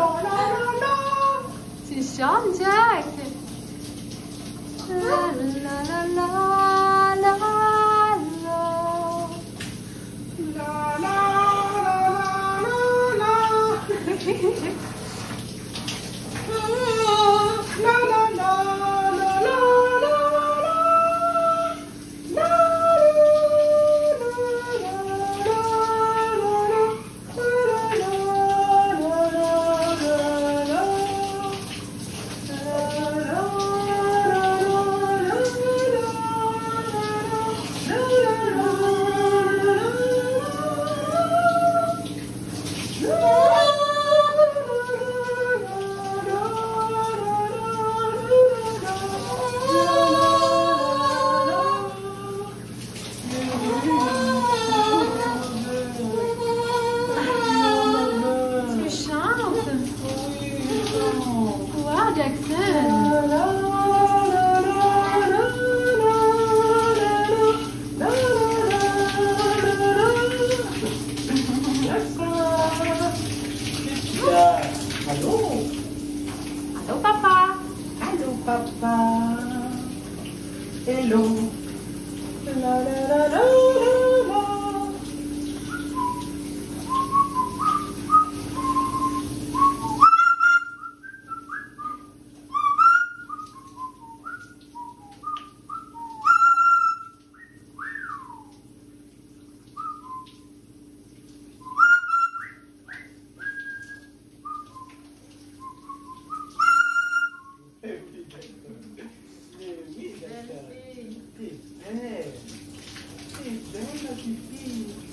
Tu chantes, Jack? La la la la la la. La la la la la la. La la la la la la. Tu chantes? Wow, Jackson! Allô? Allô, papa? Allô, papa. Hello. La la la la la la. Oui, Belle fille. c'est belle. C'est belle, la petite fille.